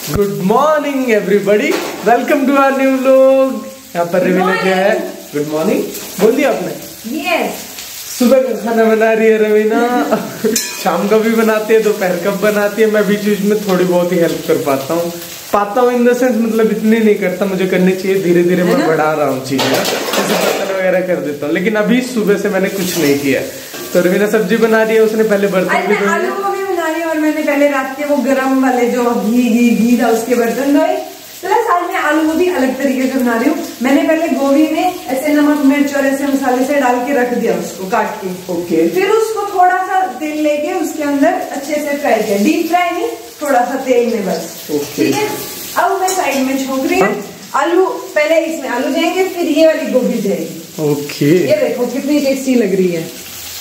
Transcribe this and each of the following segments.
Good morning everybody, welcome to our new vlog. यहाँ पर रवीना क्या है? गुड मॉर्निंग बोल दिया आपने? यस। सुबह का खाना बना रही है रवीना, शाम का भी बनाती है, दोपहर का बनाती है। मैं बीच बीच में थोड़ी बहुत ही हेल्प कर पाता हूँ इन द सेंस, मतलब इतने नहीं करता, मुझे करनी चाहिए। धीरे धीरे मैं बढ़ा रहा हूँ चीजें, जैसे बर्तन वगैरह कर देता हूँ, लेकिन अभी सुबह से मैंने कुछ नहीं किया। तो रवीना सब्जी बना रही है, उसने पहले बर्तन भी धोए और मैंने पहले रात के वो गरम वाले जो घी था उसके बर्तन धोए। प्लस आज मैं आलू गोभी अलग तरीके से बना रही हूँ। मैंने पहले गोभी में ऐसे नमक मिर्च और ऐसे मसाले से डाल के रख दिया, उसको काट के। ओके। फिर उसको थोड़ा सा तेल लेके उसके अंदर अच्छे से फ्राई किया, डीप फ्राई नहीं, थोड़ा सा तेल में बस। ठीक है। अब मैं साइड में छोंक रही हूँ आलू। पहले इसमें आलू जाएंगे, फिर ये वाली गोभी जाएगी। ओके। ये देखो कितनी टेस्टी लग रही है।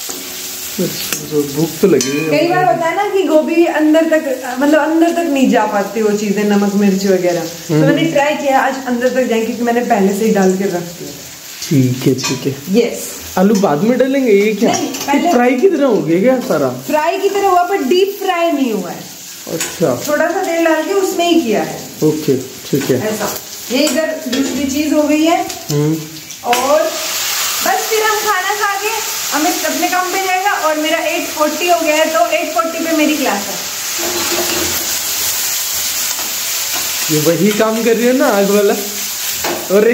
भूख तो लगी है। कई बार होता है ना कि गोभी अंदर तक, मतलब अंदर तक नहीं जा पाती वो चीजें, नमक मिर्च वगैरह। तो मैंने ट्राई किया आज अंदर तक जाए, क्योंकि मैंने पहले से ही डाल के रख दिया। ठीक है ठीक है। यस। आलू बाद में डालेंगे? ये क्या फ्राई की तरह हो गया क्या सारा? फ्राई की तरह हुआ, पर डीप फ्राई नहीं हुआ है। अच्छा। थोड़ा सा तेल डाल के उसमें ही किया है। ओके ठीक है। ऐसा ये इधर दूसरी चीज हो गई है। और बस फिर हम खाना खा के अमित अपने काम पे जाएगा, और मेरा 8:40 हो गया है, तो 8:40 पे मेरी क्लास है। ये वही काम कर रही है ना आग वाला? अरे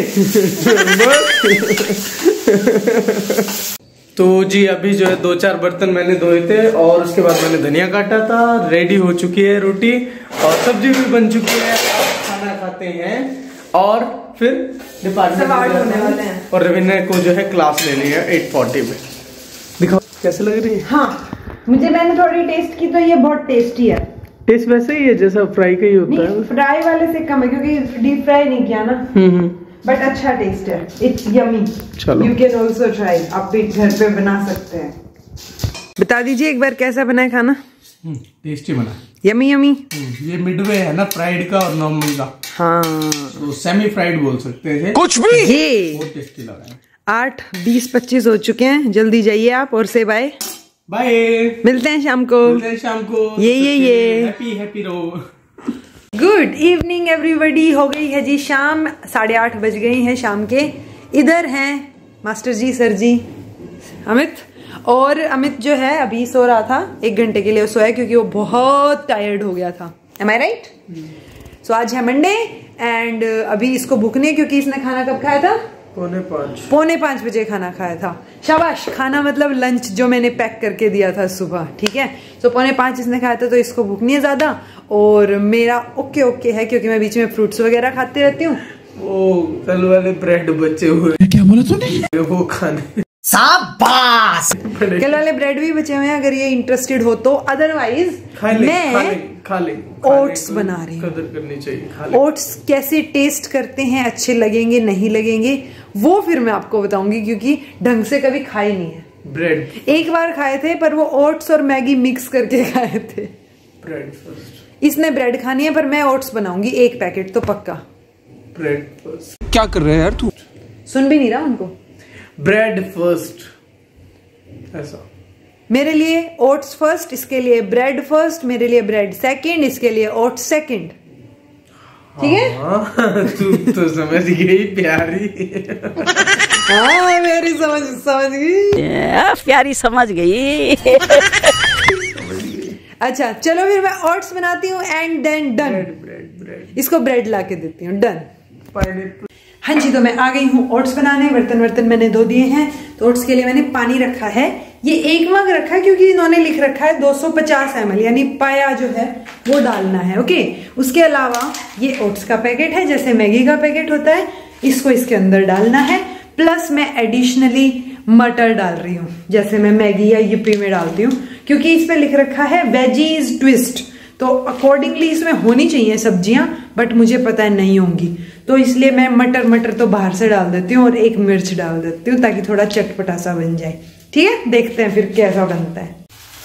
तो जी अभी जो है 2-4 बर्तन मैंने धोए थे, और उसके बाद मैंने धनिया काटा था। रेडी हो चुकी है रोटी, और सब्जी भी बन चुकी है। अब खाना खाते हैं और फिर डिपार्टमेंट होने वाले हैं। और रवीना को जो है क्लास लेनी है 8:40 में। दिखाओ कैसे लग रही है। हाँ, मैंने थोड़ी टेस्ट की, तो ये बहुत टेस्टी है। टेस्ट वैसे ही है जैसा फ्राई का ही होता है। फ्राई वाले से कम है, क्योंकि डीप फ्राई नहीं किया ना। बट अच्छा टेस्ट है। It's yummy. चलो यू कैन ऑल्सो ट्राई। आप भी घर पे बना सकते हैं। बता दीजिए एक बार कैसा बना है खाना? टेस्टी बना। Yummy yummy. ये मिडवे है ना, फ्राइड का और नॉर्मल का। हाँ, तो सेमी फ्राइड बोल सकते हैं। कुछ भी ये बहुत टेस्टी लगा है। 8:20-25 हो चुके हैं। जल्दी जाइए आप, और से बाय बाय। मिलते हैं शाम को। ये हैप्पी रहो। Good evening everybody. हो गई है जी शाम, 8:30 बज गई हैं शाम के। इधर हैं मास्टर जी, सर जी, अमित। और अमित जो है अभी सो रहा था, 1 घंटे के लिए सोया, क्योंकि वो बहुत टायर्ड हो गया था। एम आई राइट? सो आज है मंडे, एंड अभी इसको भूख नहीं है, क्योंकि इसने खाना कब खाया था? 4:45 बजे खाना खाया था। शाबाश। खाना मतलब लंच जो मैंने पैक करके दिया था सुबह। ठीक है। सो 4:45 इसने खाया था, तो इसको भूख नहीं है ज्यादा। और मेरा ओके है, क्योंकि मैं बीच में फ्रूट्स वगैरह खाती रहती हूँ। वो कल वाले ब्रेड बचे हुए, क्या बोला तूने? वो खाने। शाबाश। कल वाले ब्रेड भी बचे हुए हैं, अगर ये इंटरेस्टेड हो तो। अदरवाइज मैं खा ले ओट्स बना रही हूँ। कदर करनी चाहिए। ओट्स कैसे टेस्ट करते हैं, अच्छे लगेंगे नहीं लगेंगे, वो फिर मैं आपको बताऊंगी, क्योंकि ढंग से कभी खाए नहीं है। ब्रेड एक बार खाए थे, पर वो ओट्स और मैगी मिक्स करके खाए थे। Bread first. इसने ब्रेड खानी है, पर मैं ओट्स बनाऊंगी 1 पैकेट तो पक्का। Bread first. क्या कर रहे हैं यार तू? सुन भी नहीं रहा उनको। ब्रेड फर्स्ट ऐसा। मेरे लिए ओट्स फर्स्ट, इसके लिए ब्रेड फर्स्ट, मेरे लिए ब्रेड सेकंड, इसके लिए ओट्स सेकंड। ठीक है? तू तो समझ गई प्यारी। हाँ, मेरी समझ गई। प्यारी समझ गई। अच्छा चलो, फिर मैं ओट्स बनाती हूँ, एंड देन डन। ब्रेड इसको ब्रेड ला के देती हूँ। डन। पाइनएप्पल। हाँ जी, तो मैं आ गई हूँ ओट्स बनाने। बर्तन मैंने धो दिए हैं। तो ओट्स के लिए मैंने पानी रखा है। ये 1 मग रखा है, क्योंकि इन्होंने लिख रखा है 250 ml, यानी पाया जो है वो डालना है। ओके। उसके अलावा ये ओट्स का पैकेट है, जैसे मैगी का पैकेट होता है, इसको इसके अंदर डालना है। प्लस मैं एडिशनली मटर डाल रही हूँ, जैसे मैं मैगी या yippee में डालती हूँ, क्योंकि इस पे लिख रखा है वेजीज ट्विस्ट। तो अकॉर्डिंगली इसमें होनी चाहिए सब्जियां, बट मुझे पता है नहीं होंगी, तो इसलिए मैं मटर तो बाहर से डाल देती हूँ, और 1 मिर्च डाल देती हूँ, ताकि थोड़ा चटपटा सा बन जाए। ठीक है, देखते हैं फिर कैसा बनता है।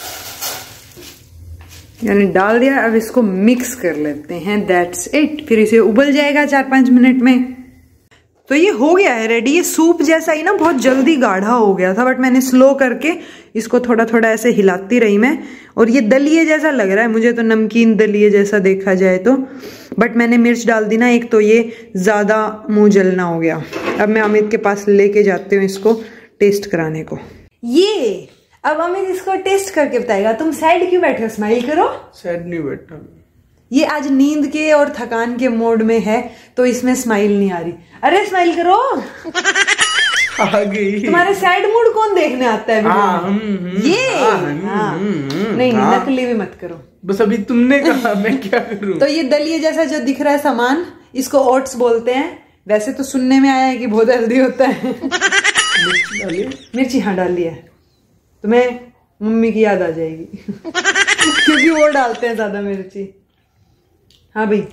यानी डाल दिया, अब इसको मिक्स कर लेते हैं। That's it. फिर इसे उबल जाएगा 4-5 मिनट में। तो ये हो गया है रेडी। ये सूप जैसा ही ना बहुत जल्दी गाढ़ा हो गया था, बट मैंने स्लो करके इसको थोड़ा थोड़ा ऐसे हिलाती रही मैं। और ये दलिए जैसा लग रहा है मुझे तो, नमकीन दलिए जैसा देखा जाए तो, बट मैंने मिर्च डाल दी ना एक, तो ये ज्यादा मुंह जलना हो गया। अब मैं अमित के पास लेके जाती हूँ इसको टेस्ट कराने को। ये अब अमित इसको टेस्ट करके बताएगा। तुम साइड क्यों बैठे हो? स्माइल करो। साइड नहीं बैठा, ये आज नींद के और थकान के मोड में है तो इसमें स्माइल नहीं आ रही। अरे स्माइल करो। आ गई। तुम्हारे सैड मूड कौन देखने आता है? नहीं नकली भी मत करो। बस अभी तुमने कहा, मैं क्या करूं? तो ये दलिए जैसा जो दिख रहा है सामान, इसको ओट्स बोलते हैं। वैसे तो सुनने में आया है कि बहुत हेल्दी होता है। मिर्ची हाँ डाली है, तुम्हें मम्मी की याद आ जाएगी क्योंकि वो डालते हैं ज्यादा मिर्ची। हाँ भाई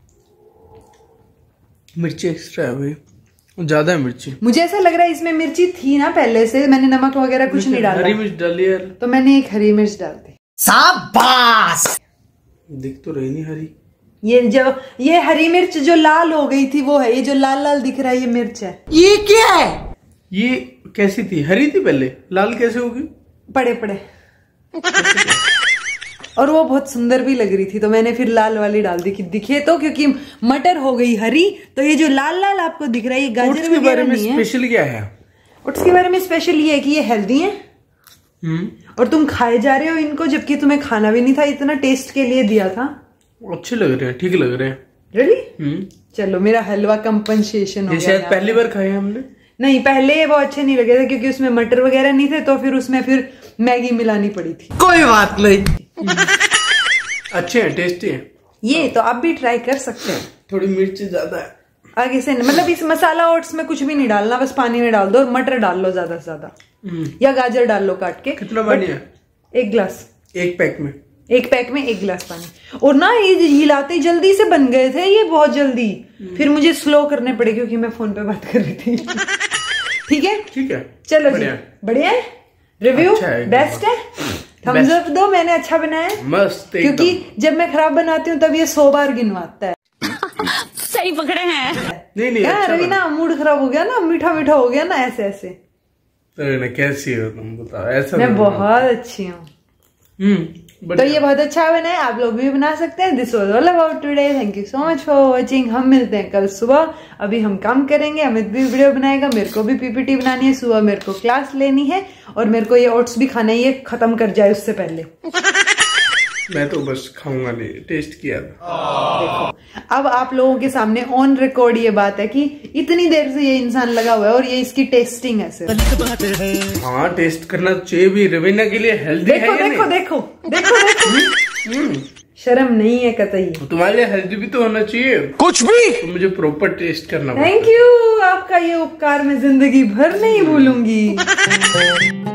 मिर्ची एक्स्ट्रा है भाई, ज्यादा है मिर्ची। मुझे ऐसा लग रहा है इसमें मिर्ची थी ना पहले से, मैंने नमक वगैरह कुछ नहीं डाला। हरी मिर्च डाली यार, तो मैंने एक हरी मिर्च डाल दी। शाबाश। दिख तो रही नहीं हरी। ये हरी मिर्च जो लाल हो गई थी वो है, ये जो लाल लाल दिख रहा है ये मिर्च है। ये क्या है? ये कैसी थी? हरी थी पहले, लाल कैसे होगी? पड़े पड़े और वो बहुत सुंदर भी लग रही थी तो मैंने फिर लाल वाली डाल दी कि दिखे तो, क्योंकि मटर हो गई हरी तो ये जो लाल लाल आपको दिख रहा है ये गाजर के बारे में स्पेशल क्या है? ओट्स के बारे में स्पेशल ये है कि ये हेल्दी है और तुम खाए जा रहे हो इनको, जबकि तुम्हें खाना भी नहीं था, इतना टेस्ट के लिए दिया था। अच्छे लग रहे हैं, ठीक लग रहे हैं। रियली? चलो मेरा हलवा कंपनसेशन हो गया। शायद पहली बार खाए हमने। नहीं पहले वो अच्छे नहीं लगे थे क्योंकि उसमें मटर वगैरह नहीं थे, तो फिर उसमें फिर मैगी मिलानी पड़ी थी। कोई बात नहीं। अच्छे हैं, टेस्टी हैं। ये तो आप भी ट्राई कर सकते हैं। थोड़ी मिर्च ज्यादा है आगे से, मतलब इस मसाला ओट्स में कुछ भी नहीं डालना, बस पानी में डाल दो और मटर डाल लो ज्यादा से ज्यादा, या गाजर डाल लो काट के। कितना पानी है? 1 गिलास। एक पैक में 1 गिलास पानी। और ना ये हिलाते जल्दी से बन गए थे ये, बहुत जल्दी। फिर मुझे स्लो करने पड़े क्योंकि मैं फोन पे बात कर रही थी। ठीक है ठीक है, चलो जी, बढ़िया है। रिव्यू बेस्ट है, थम्स अप दो, मैंने अच्छा बनाया है मस्त। क्योंकि जब मैं खराब बनाती हूँ तब ये 100 बार गिनवाता है। सही पकड़े हैं। नहीं अच्छा रवीना मूड खराब हो गया ना, मीठा मीठा हो गया ना, ऐसे ऐसे। तो कैसी हो तुम बताओ? ऐसा मैं बहुत अच्छी हूँ। तो ये बहुत अच्छा बना है, आप लोग भी बना सकते हैं। This was all about today, thank you so much for watching. हम मिलते हैं कल सुबह, अभी हम काम करेंगे, अमित भी वीडियो बनाएगा, मेरे को भी पीपीटी बनानी है, सुबह मेरे को क्लास लेनी है और मेरे को ये ओट्स भी खाना है, ये खत्म कर जाए उससे पहले। मैं तो बस खाऊंगा नहीं, टेस्ट किया था। देखो अब आप लोगों के सामने ऑन रिकॉर्ड ये बात है कि इतनी देर से ये इंसान लगा हुआ है और ये इसकी टेस्टिंग है सिर्फ। हाँ टेस्ट करना चाहिए भी, रवीना के लिए हेल्दी है। देखो देखो देखो देखो शर्म नहीं है कतई। तुम्हारे लिए हेल्दी भी तो होना चाहिए कुछ भी, तो मुझे प्रॉपर टेस्ट करना। थैंक यू, आपका ये उपकार मैं जिंदगी भर नहीं भूलूंगी।